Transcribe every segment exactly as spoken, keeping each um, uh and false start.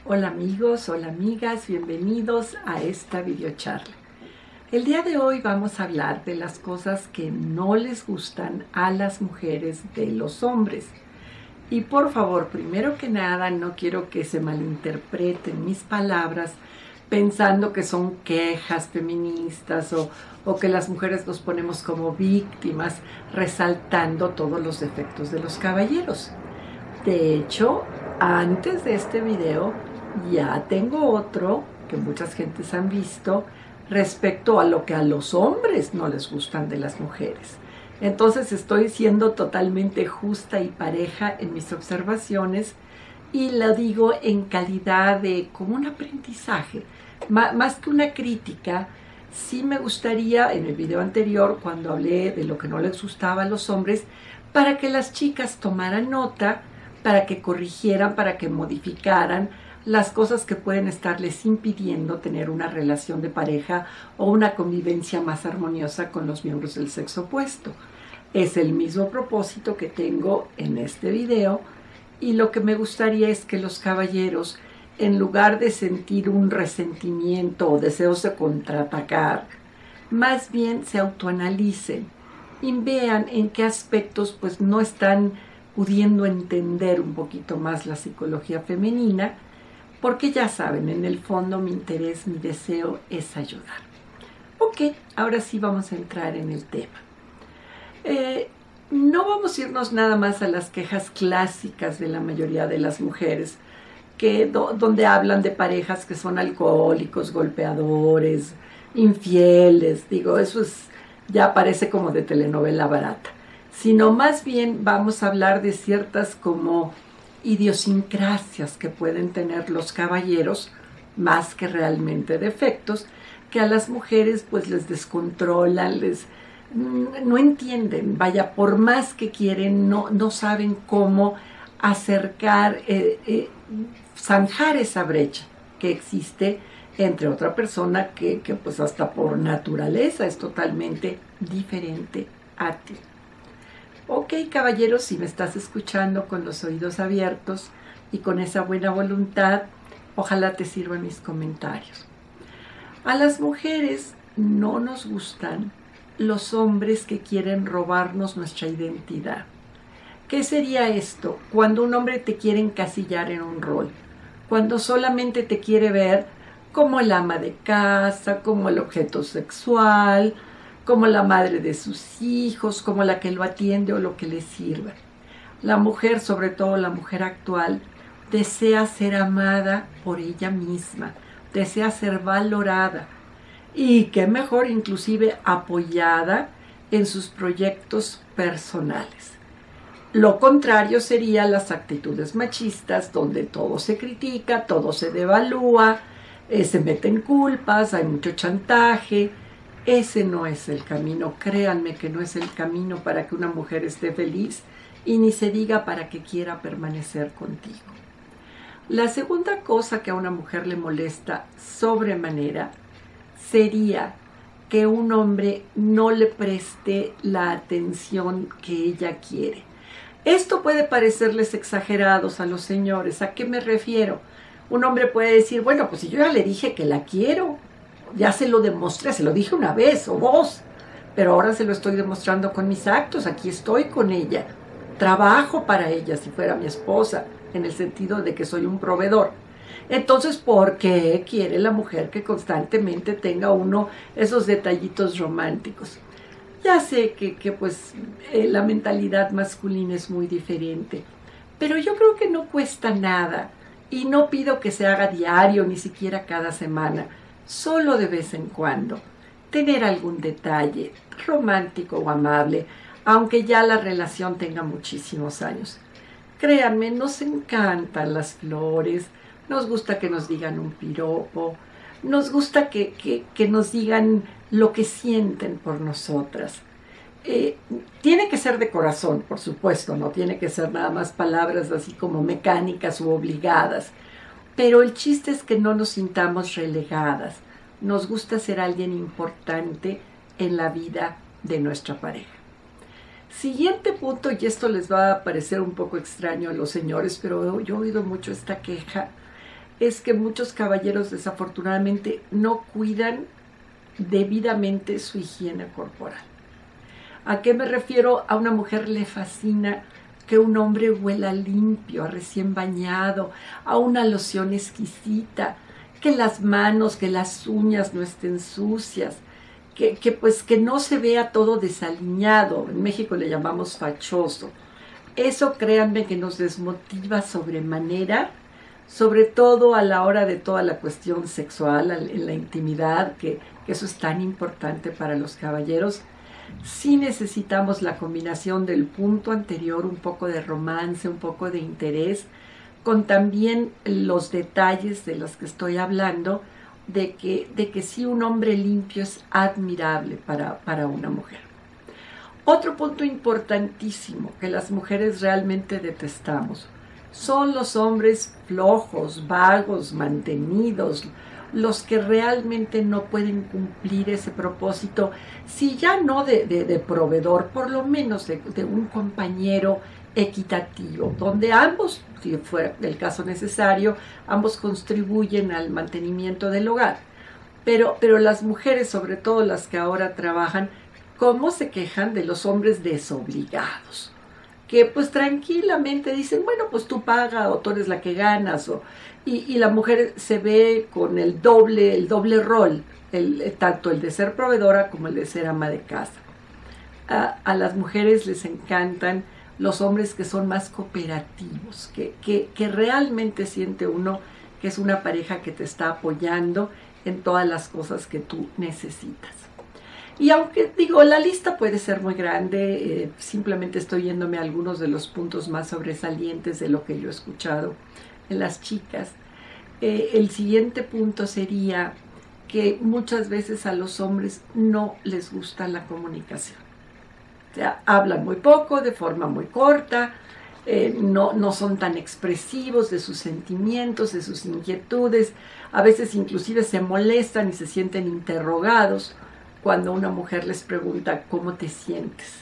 Hola amigos, hola amigas, bienvenidos a esta videocharla. El día de hoy vamos a hablar de las cosas que no les gustan a las mujeres de los hombres. Y por favor, primero que nada, no quiero que se malinterpreten mis palabras pensando que son quejas feministas o, o que las mujeres nos ponemos como víctimas resaltando todos los defectos de los caballeros. De hecho, antes de este video ya tengo otro que muchas gentes han visto respecto a lo que a los hombres no les gustan de las mujeres. Entonces estoy siendo totalmente justa y pareja en mis observaciones y lo digo en calidad de como un aprendizaje, M- más que una crítica. Sí me gustaría, en el video anterior, cuando hablé de lo que no les gustaba a los hombres, para que las chicas tomaran nota, para que corrigieran, para que modificaran las cosas que pueden estarles impidiendo tener una relación de pareja o una convivencia más armoniosa con los miembros del sexo opuesto. Es el mismo propósito que tengo en este video y lo que me gustaría es que los caballeros, en lugar de sentir un resentimiento o deseos de contraatacar, más bien se autoanalicen y vean en qué aspectos pues no están pudiendo entender un poquito más la psicología femenina, porque ya saben, en el fondo mi interés, mi deseo es ayudar. Ok, ahora sí vamos a entrar en el tema. Eh, no vamos a irnos nada más a las quejas clásicas de la mayoría de las mujeres, que, do, donde hablan de parejas que son alcohólicos, golpeadores, infieles. Digo, eso es, ya parece como de telenovela barata. Sino más bien vamos a hablar de ciertas como idiosincrasias que pueden tener los caballeros, más que realmente defectos, que a las mujeres pues les descontrolan, les no entienden, vaya, por más que quieren, no, no saben cómo acercar, eh, eh, zanjar esa brecha que existe entre otra persona que, que pues hasta por naturaleza es totalmente diferente a ti. Ok, caballeros, si me estás escuchando con los oídos abiertos y con esa buena voluntad, ojalá te sirvan mis comentarios. A las mujeres no nos gustan los hombres que quieren robarnos nuestra identidad. ¿Qué sería esto? Cuando un hombre te quiere encasillar en un rol, cuando solamente te quiere ver como el ama de casa, como el objeto sexual, como la madre de sus hijos, como la que lo atiende o lo que le sirva. La mujer, sobre todo la mujer actual, desea ser amada por ella misma, desea ser valorada y qué mejor inclusive apoyada en sus proyectos personales. Lo contrario serían las actitudes machistas, donde todo se critica, todo se devalúa, eh, se meten culpas, hay mucho chantaje. Ese no es el camino, créanme que no es el camino para que una mujer esté feliz y ni se diga para que quiera permanecer contigo. La segunda cosa que a una mujer le molesta sobremanera sería que un hombre no le preste la atención que ella quiere. Esto puede parecerles exagerados a los señores. ¿A qué me refiero? Un hombre puede decir, bueno, pues si yo ya le dije que la quiero, ya se lo demostré, se lo dije una vez o dos, pero ahora se lo estoy demostrando con mis actos, aquí estoy con ella, trabajo para ella si fuera mi esposa, en el sentido de que soy un proveedor. Entonces, ¿por qué quiere la mujer que constantemente tenga uno esos detallitos románticos? Ya sé que, que pues eh, la mentalidad masculina es muy diferente, pero yo creo que no cuesta nada y no pido que se haga diario, ni siquiera cada semana, solo de vez en cuando, tener algún detalle romántico o amable, aunque ya la relación tenga muchísimos años. Créanme, nos encantan las flores, nos gusta que nos digan un piropo, nos gusta que, que, que nos digan lo que sienten por nosotras. Eh, tiene que ser de corazón, por supuesto, no tiene que ser nada más palabras así como mecánicas u obligadas, pero el chiste es que no nos sintamos relegadas. Nos gusta ser alguien importante en la vida de nuestra pareja. Siguiente punto, y esto les va a parecer un poco extraño a los señores, pero yo he oído mucho esta queja, es que muchos caballeros desafortunadamente no cuidan debidamente su higiene corporal. ¿A qué me refiero? A una mujer le fascina que un hombre huela limpio, a recién bañado, a una loción exquisita, que las manos, que las uñas no estén sucias, que, que pues que no se vea todo desaliñado. En México le llamamos fachoso. Eso, créanme, que nos desmotiva sobremanera, sobre todo a la hora de toda la cuestión sexual, en la intimidad, que, que eso es tan importante para los caballeros. Sí necesitamos la combinación del punto anterior, un poco de romance, un poco de interés, con también los detalles de los que estoy hablando, de que, de que sí, un hombre limpio es admirable para, para una mujer. Otro punto importantísimo que las mujeres realmente detestamos son los hombres flojos, vagos, mantenidos, los que realmente no pueden cumplir ese propósito, si ya no de, de, de proveedor, por lo menos de, de un compañero equitativo, donde ambos, si fuera el caso necesario, ambos contribuyen al mantenimiento del hogar. Pero, pero las mujeres, sobre todo las que ahora trabajan, ¿cómo se quejan de los hombres desobligados? Que pues tranquilamente dicen, bueno, pues tú pagas o tú eres la que ganas, o, y, y la mujer se ve con el doble, el doble rol, el, tanto el de ser proveedora como el de ser ama de casa. A, a las mujeres les encantan los hombres que son más cooperativos, que, que, que realmente siente uno que es una pareja que te está apoyando en todas las cosas que tú necesitas. Y aunque, digo, la lista puede ser muy grande, eh, simplemente estoy yéndome a algunos de los puntos más sobresalientes de lo que yo he escuchado en las chicas. Eh, el siguiente punto sería que muchas veces a los hombres no les gusta la comunicación. O sea, hablan muy poco, de forma muy corta, eh, no, no son tan expresivos de sus sentimientos, de sus inquietudes, a veces inclusive se molestan y se sienten interrogados cuando una mujer les pregunta ¿cómo te sientes?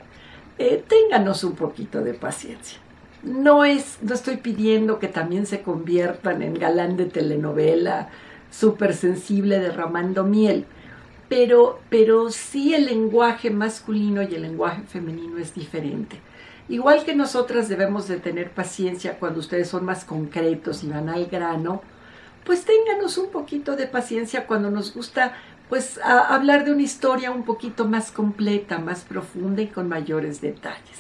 Eh, ténganos un poquito de paciencia. No, es, no estoy pidiendo que también se conviertan en galán de telenovela, súper sensible derramando miel, pero, pero sí el lenguaje masculino y el lenguaje femenino es diferente. Igual que nosotras debemos de tener paciencia cuando ustedes son más concretos y van al grano, pues ténganos un poquito de paciencia cuando nos gusta pues a hablar de una historia un poquito más completa, más profunda y con mayores detalles.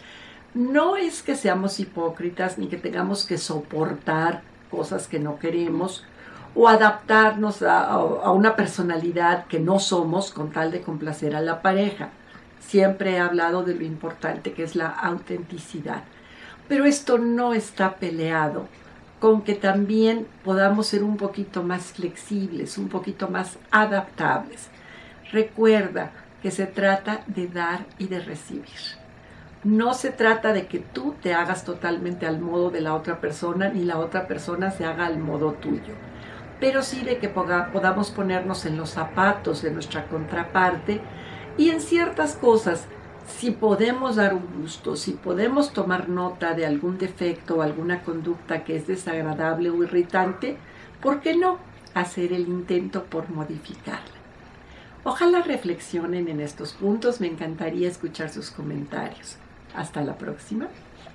No es que seamos hipócritas ni que tengamos que soportar cosas que no queremos o adaptarnos a, a una personalidad que no somos con tal de complacer a la pareja. Siempre he hablado de lo importante que es la autenticidad, pero esto no está peleado con que también podamos ser un poquito más flexibles, un poquito más adaptables. Recuerda que se trata de dar y de recibir. No se trata de que tú te hagas totalmente al modo de la otra persona, ni la otra persona se haga al modo tuyo. Pero sí de que podamos ponernos en los zapatos de nuestra contraparte y en ciertas cosas, si podemos dar un gusto, si podemos tomar nota de algún defecto o alguna conducta que es desagradable o irritante, ¿por qué no hacer el intento por modificarla? Ojalá reflexionen en estos puntos, me encantaría escuchar sus comentarios. Hasta la próxima.